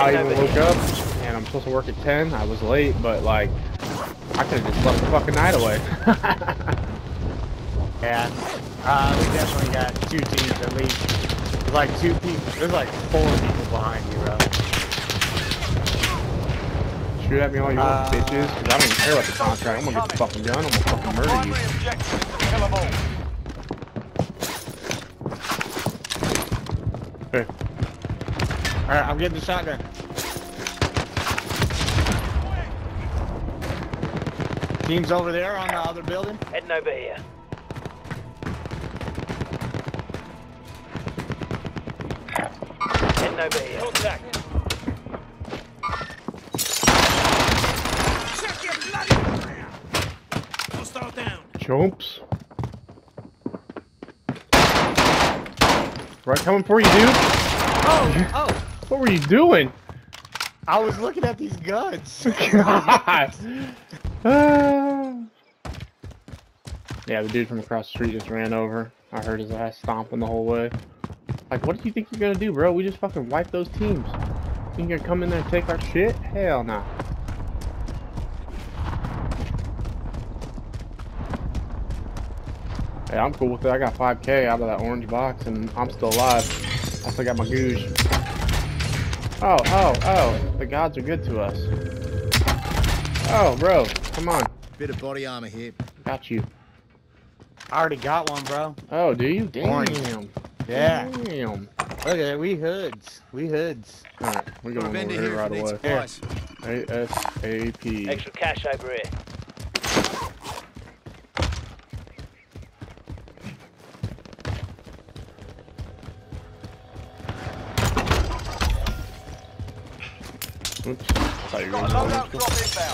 I even woke up, and I'm supposed to work at 10. I was late, but like, I could have just left the fucking night away. Yeah. We definitely got 2 teams at least. There's like 2 people. There's like 4 people behind you, bro. Shoot at me all you want, bitches, because I don't even care about the contract. I'm gonna get the fucking gun. I'm gonna fucking murder you. Hey. Alright, I'm getting the shotgun. Team's over there on the other building. Heading over here. Heading over here. Contact. Check your bloody fire. Hostile down. Chomps. Right, coming for you, dude. Oh! What were you doing? I was looking at these guns. God. Yeah, the dude from across the street just ran over. I heard his ass stomping the whole way. Like, what do you think you're gonna do, bro? We just fucking wiped those teams. You gonna come in there and take our shit? Hell no. Hey, I'm cool with it. I got 5K out of that orange box, and I'm still alive. I still got my googe. Oh. The gods are good to us. Oh, bro. Come on. Bit of body armor here. Got you. I already got one, bro. Oh, do you? Damn. Orange. Yeah. Damn. Look at it. We hoods. Alright, we're going over here right away. ASAP. Extra cash over here. Oops. I thought you were going to Loadout drop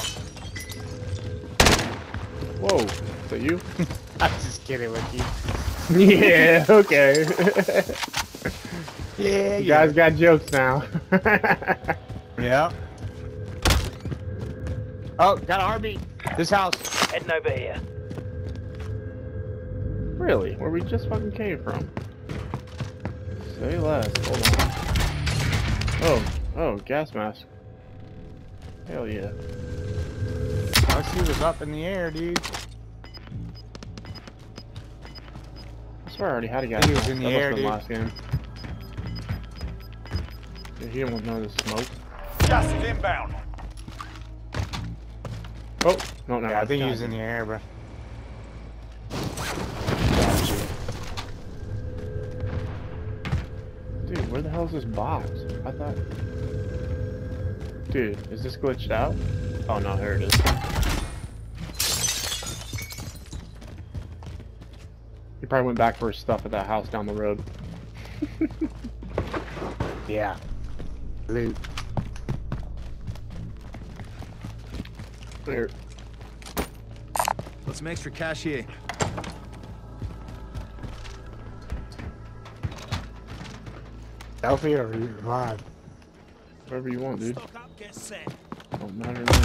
inbound. Whoa. Is that you? I'm just kidding with you. Yeah, okay. Yeah, You guys got jokes now. Yeah. Oh, got an RB. This house. Heading over here. Really? Where we just fucking came from? Say less. Hold on. Oh, gas mask. Hell yeah. I see what's up in the air, dude. I swear I already had a gas He was mask. in the That air, must've been dude. last game. Yeah, he didn't want none of this smoke. Gas is inbound. Oh, no. Yeah, I think he was in the air, bro. Dude, where the hell is this box? I thought... Dude, is this glitched out? Oh no, here it is. He probably went back for his stuff at that house down the road. Yeah. Loot. There. Got some extra cash here. Selfie or live? Whatever you want, dude. Stock up, get set. Don't matter to me.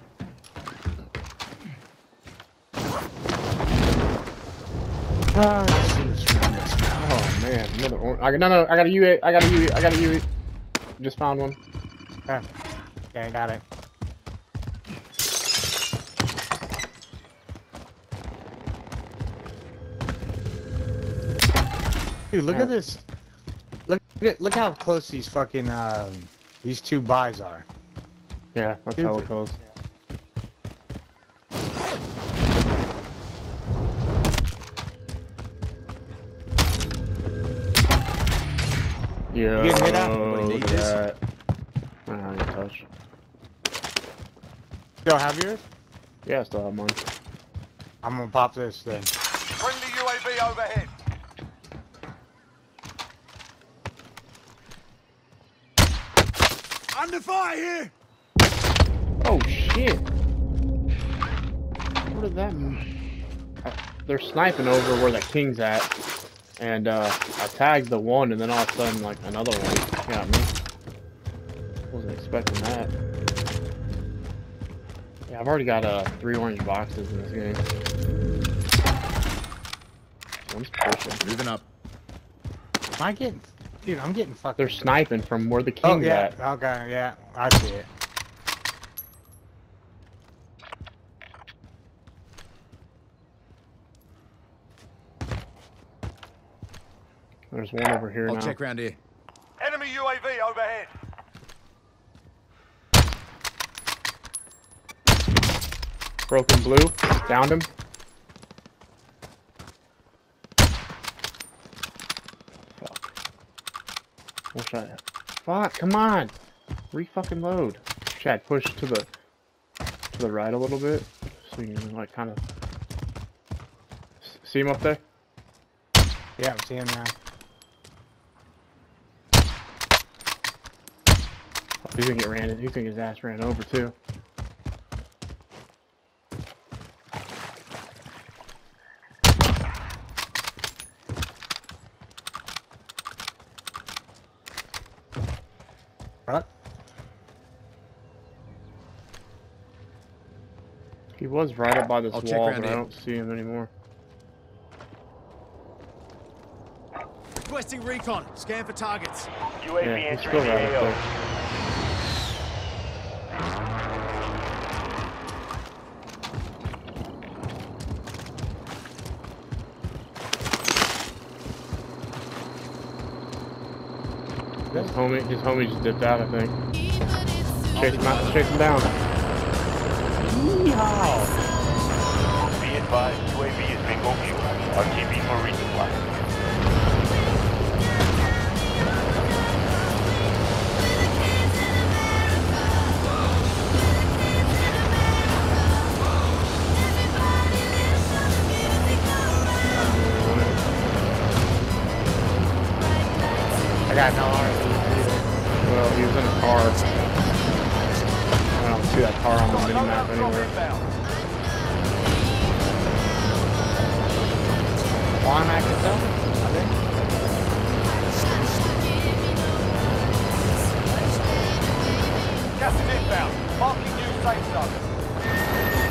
Oh man, another orange. No, I got a U8. I got a U8. Just found one. Yeah, I got it. Dude, look at this. Look how close these fucking these 2 buys are. Yeah, that's hella close. Yeah. You getting hit out? Look at that. I don't have any touch. Still have yours? Yeah, I still have mine. I'm gonna pop this thing. Friendly UAV overhead. Under fire here! Oh shit! What did that mean? They're sniping over where the king's at, and I tagged the one, and then all of a sudden, like another one got me. Wasn't expecting that. Yeah, I've already got 3 orange boxes in this game. One's pushing. Moving up. Am I getting? Dude, I'm getting fucked. They're sniping from where the Oh king's yeah. at. Okay. Yeah. I see it. There's one over here I'll now. check round here. Enemy UAV overhead. Broken blue. Downed him. Fuck. Wish I... Fuck, come on! Re-fucking load. Chad, push to the right a little bit. So you can, like, kind of... See him up there? Yeah, I'm seeing now. Oh, he's gonna get ran. He's gonna get his ass ran over, too. What? He was right up by this I'll check wall, around but I here. don't see him anymore. Requesting recon. Scan for targets. UAV Yeah, he's entering still the right up AO. there. His homie just dipped out, I think. Chase him out, chase him down. Yeehaw! Be advised, UAV is being overviewed. RTB for resupply. I got no RC either. Well, he was in a car. I don't see that car on the minimap anywhere. One I can tell, I think. Gas is inbound. Marking new safe zone.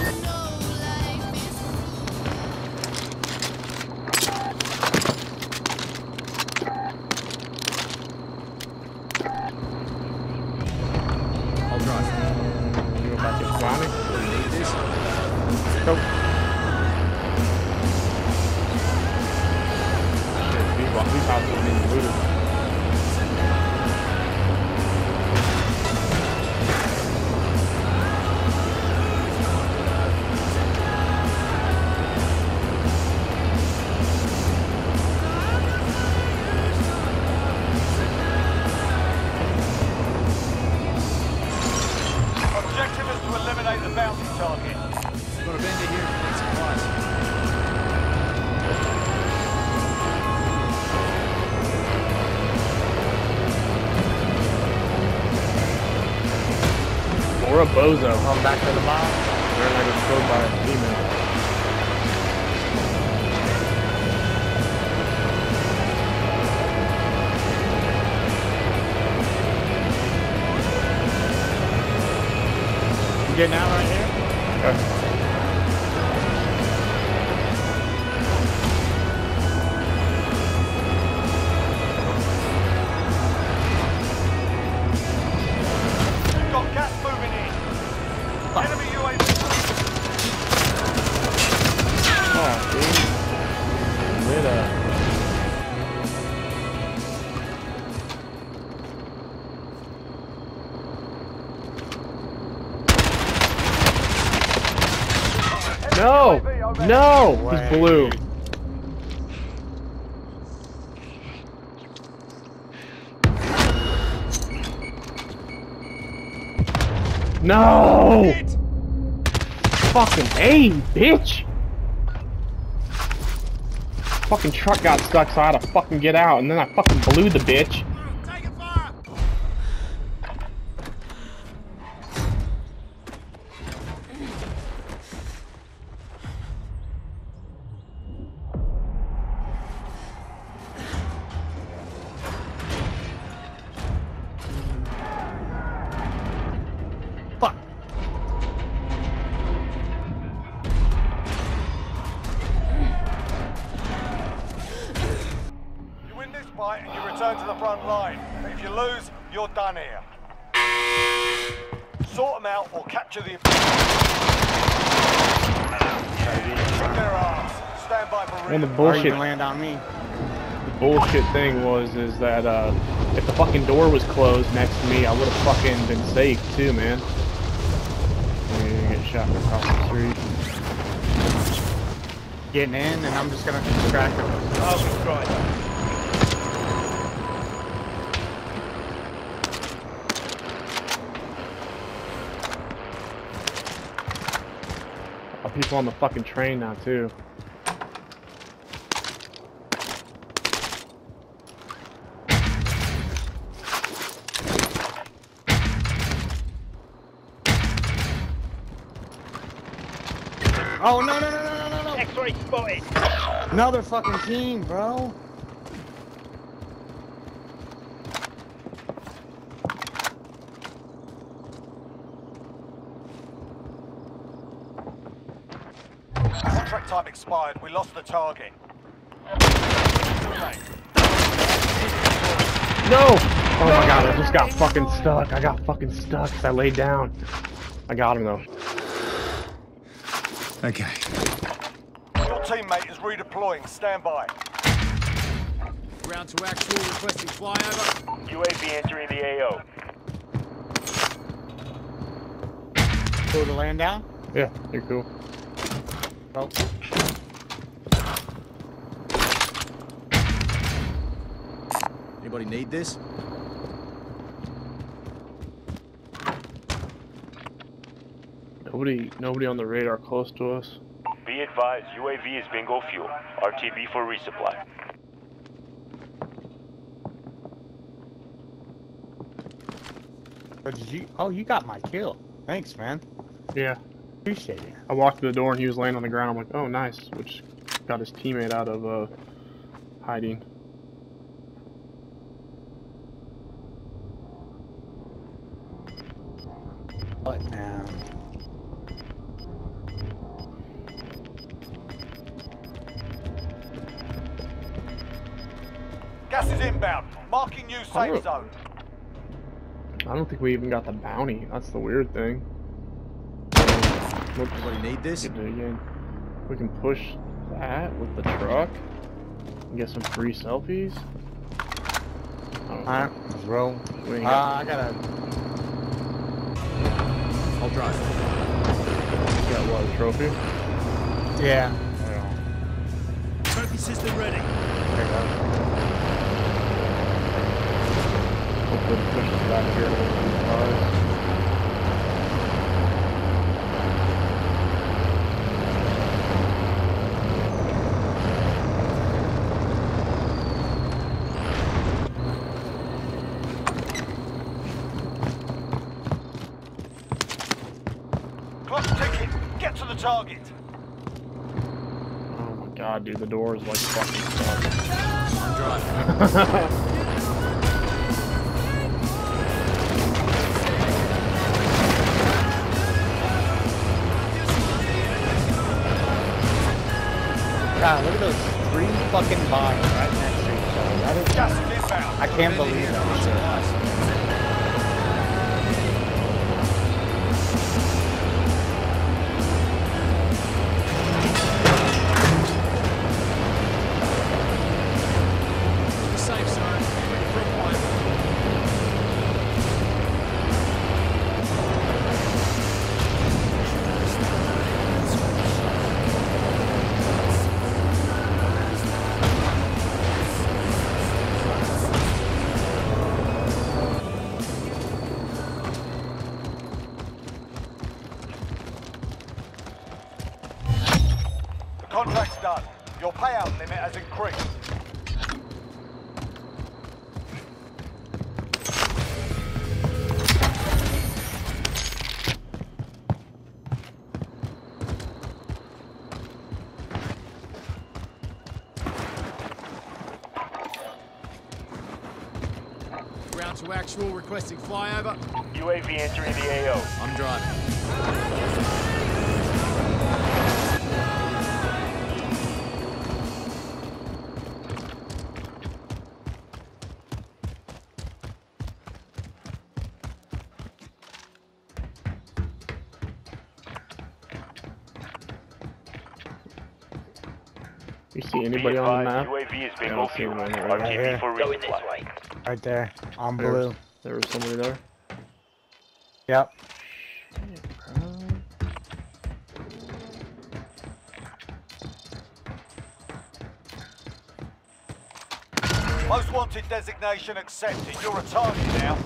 I'll drive. You go back to Sonic? Need this? Go. Shit, these houses need looted. Objective is to eliminate the bounty target. Got a vendor here for next supplies. Or a bozo. Going back to the mall. They're like killed by a demon. You getting out right here? Okay. You've got gas moving in. Enemy UAV. Oh, dude. Lit up. No! No! Way, He's blue. dude. No! Hit! Fucking A, bitch! Fucking truck got stuck, so I had to fucking get out, and then I fucking blew the bitch. Taking fire! Fuck. You win this fight and you return to the you lose, you're done here. Sort them out or capture the... Kick their ass. Stand by for And the Or you bullshit, can land on me. bullshit thing is that if the fucking door was closed next to me, I would have fucking been safe too, man. I'm gonna get shot across the street. Getting in, and I'm just gonna distract him. Oh, right. People on the fucking train now too. Oh no no no no no no! X-ray spotted. Another fucking team, bro. Contract time expired. We lost the target. No! Oh my god, I just got fucking stuck. I got fucking stuck because I laid down. I got him though. Okay. Your teammate is redeploying. Stand by. Ground to actual, requesting flyover. UAV entering the AO. Pull the land down. Yeah, you're cool. Oh. Anybody need this? Nobody on the radar close to us. Be advised, UAV is bingo fuel. RTB for resupply. But did you? Oh, you got my kill. Thanks, man. Yeah. Appreciate it. I walked to the door and he was laying on the ground. I'm like, oh nice, which got his teammate out of hiding. What now? Gas is inbound. Marking new safe zone. I don't think we even got the bounty. That's the weird thing. Whoops. Anybody need this? Get it again. We can push that with the truck and get some free selfies. Alright, let's roll. We ain't got, I gotta. I'll drive. got what, a trophy? Yeah. Trophy system ready. There you go. Hopefully it pushes back here a little too far. Clock ticking. Get to the target. Oh my god, dude, the door is like fucking stuck. I'm driving. God, look at those 3 fucking bodies right next to each other. That is, Gas is inbound. I can't believe that shit. The safe zone. Ready for a flyover. The contract's done. Your payout limit has increased. Ground to actual, requesting flyover. UAV entering the AO. I'm driving. You see Be anybody on the advised, map? UAV is being I don't see overviewed. anyone right RTB here. for Going this resupply. way. Right there, on There was, blue. there was somebody there. Yep. Most wanted designation accepted. You're a target now.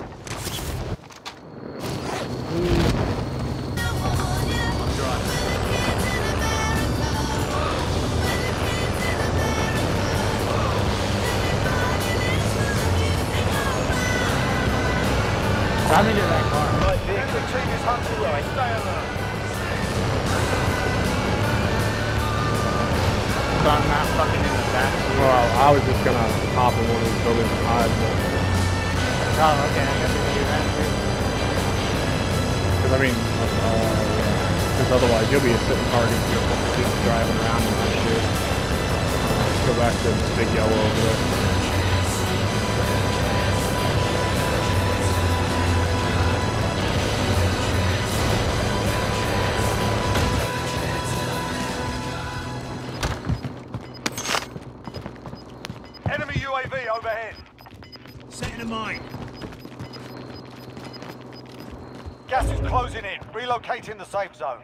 Drive me to that car. Enemy team is hunting you. Stay alert. So I'm not fucking in the back. Well, I was just gonna hop in one of these buildings and hide, but Oh, okay. I guess we can do that too. because I mean, because otherwise you'll be a sitting target. You'll keep driving around and that shit. Let's go back to this big yellow over there. Enemy UAV overhead. Setting a mine. Gas is closing in. Relocating the safe zone.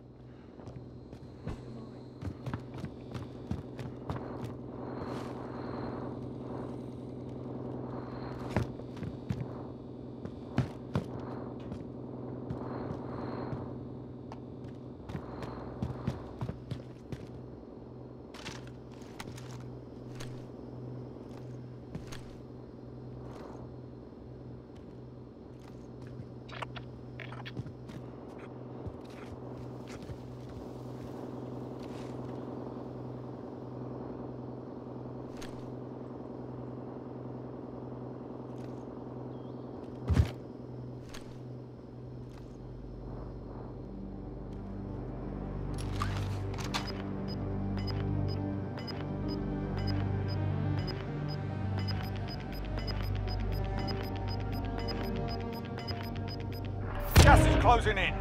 Gas is closing in.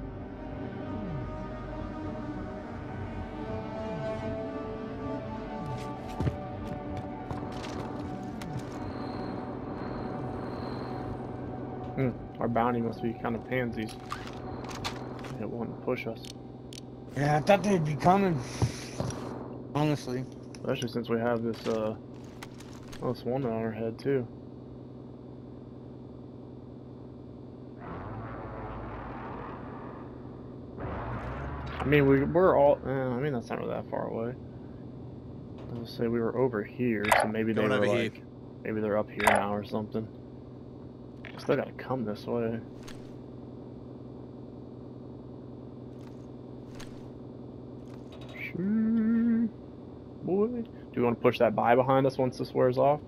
Our bounty must be kind of pansies. It won't push us, Yeah, I thought they'd be coming. Honestly. especially since we have this this one on our head too. I mean, we're all. I mean, that's not really that far away. Let's say we were over here, so maybe they Going were over here. like, maybe they're up here now or something. Still gotta come this way. Sure, boy. Do you want to push that by behind us once this wears off?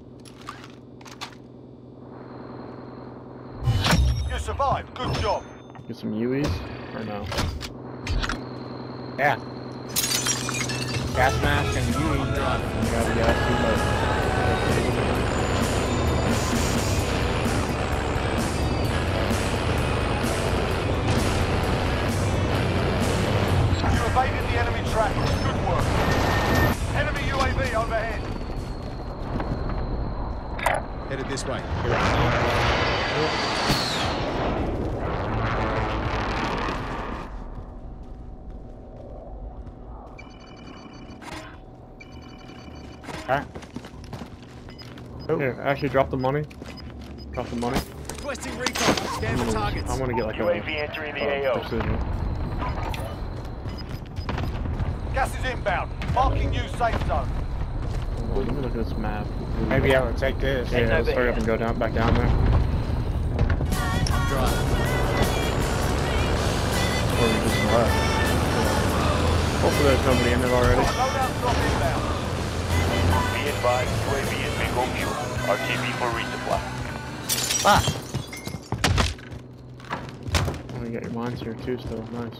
You survived. Good job. Get some UEs or no? Yeah. Gas mask and UE. Got the gas too much. You evaded the enemy track. Good work. Enemy UAV overhead. Headed this way. Alright. Here, actually, drop the money. Drop the money. Requesting recon. Scan for targets. I'm gonna get like UAV a entering the AO. precision. Gas is inbound. Marking new safe zone. Hold on, let me look at this map. Maybe I would take this. Yeah, let's hurry up and go down, back down there. Drive. Or we just left. Hopefully there's nobody in there already. Loadout drop inbound. Be advised, UAV is being overviewed. RTB for resupply. Ah! Oh, you got your mines here too still, nice.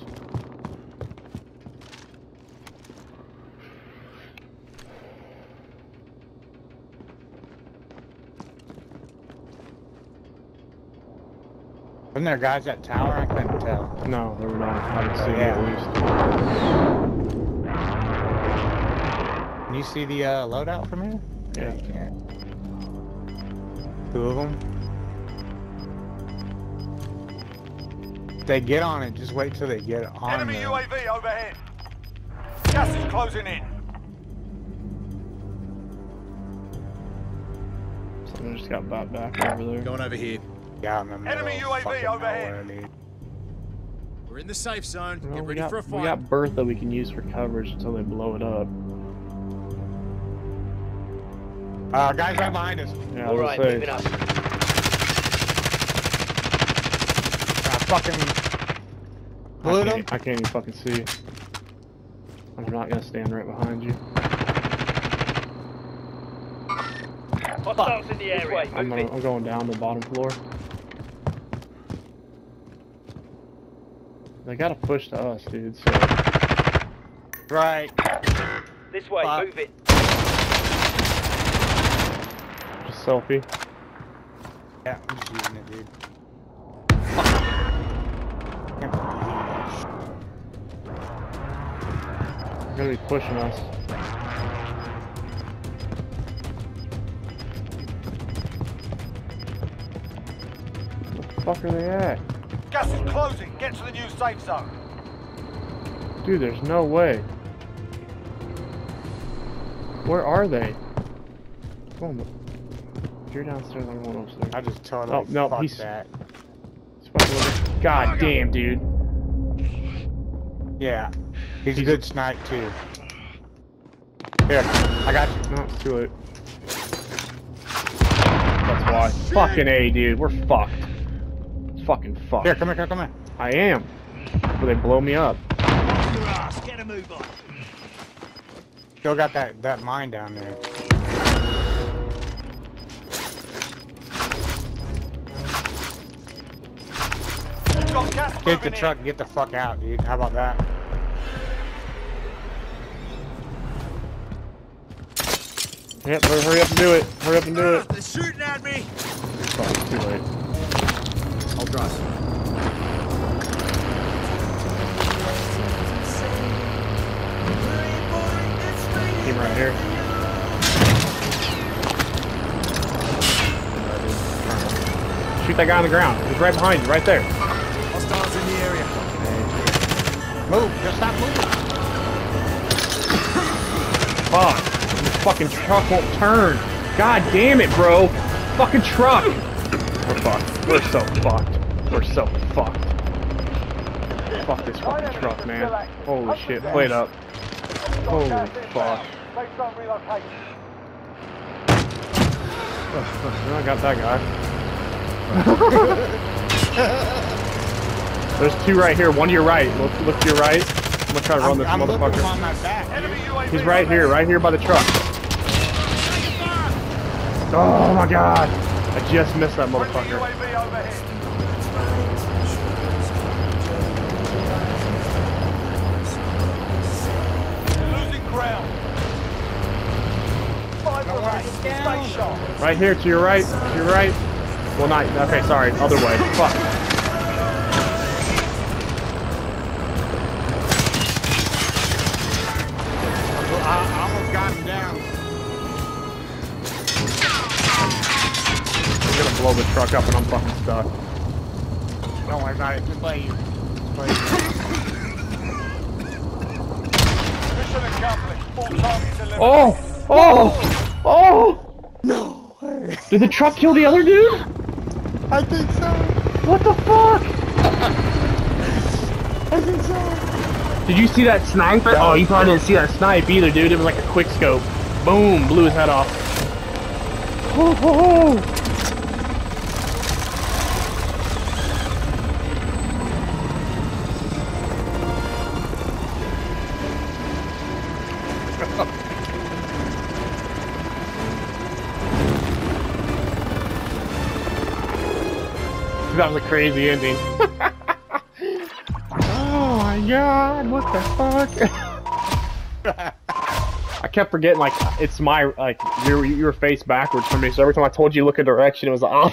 Wasn't there guys at tower? I couldn't tell. No, there were not. I haven't seen Yeah. it at least. Can you see the loadout from here? Yeah. You can't. 2 of them. If they get on it, just wait till they get on Enemy there. UAV overhead. Gas is closing in. Someone just got bought back over there. Going over here. Yeah, in the middle Enemy of UAV fucking overhead. nowhere, dude. We're in the safe zone. Well, Get we ready got, for a we fight. got Bertha we can use for coverage until they blow it up. Guys right behind us. Yeah, All right, moving up. Fucking blew them. I can't even fucking see. I'm not gonna stand right behind you. Hostiles in the area. I'm going down to the bottom floor. They gotta push to us, dude. So Right. This way, Fuck. move it. just selfie. Yeah, I'm just using it, dude. They're gonna be pushing us. Where the fuck are they at? Gas is closing. Get to the new safe zone. Dude, there's no way. Where are they? Come on. If you're downstairs, I'm going upstairs. I just totally Oh, no, fucked he's- that. God damn, dude. Yeah. He's a good snipe, too. Here, I got you. No, it's too late. That's why. Fucking A, dude. We're fucked. Fucking fucked. Here, come here, come here. I am. Will they blow me up? Get a move on. Still got that mine down there. You've got gas Get the moving truck and get the fuck out, dude. How about that? Yep, hurry up and do it. Hurry up and do it. They're shooting at me. Fuck, it's too late. I'll drive. Team right here. Shoot that guy on the ground. He's right behind you, right there. Hostiles in the area. Move, just stop moving. Fuck. This fucking truck won't turn. God damn it, bro. Fucking truck. We're fucked. We're so fucked. We're so fucked. Fuck this fucking truck, man. Holy shit. Play it up. Holy fuck. Safe zone relocation. I got that guy. There's 2 right here. 1 to your right. Look to your right. I'm gonna try to run this I'm looking motherfucker. on my back, Enemy dude. UAV He's right here by the truck. Oh my god. I just missed that Friendly motherfucker. UAV overhead. Losing ground. 5 remain. Stay sharp. Right here to your right. To your right. Well, not. Okay, sorry. Other way. Fuck. I almost got him down. I'm gonna blow the truck up and I'm fucking stuck. Don't worry about it. Just play you. Mission accomplished. All targets eliminated. Oh! Oh! Oh! No way. Did the truck kill the other dude? I think so. What the fuck? I think so. Did you see that sniper? Oh, you probably didn't see that snipe either, dude. It was like a quick scope. Boom! Blew his head off. Oh, oh, oh. That was a crazy ending. Oh my god, what the fuck? I kept forgetting, like, it's my, like, you were face backwards for me, so every time I told you to look a direction, it was the opposite.